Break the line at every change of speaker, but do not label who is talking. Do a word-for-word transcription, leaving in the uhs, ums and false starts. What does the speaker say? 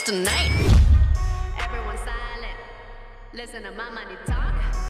tonight. Everyone silent. Listen to my money talk.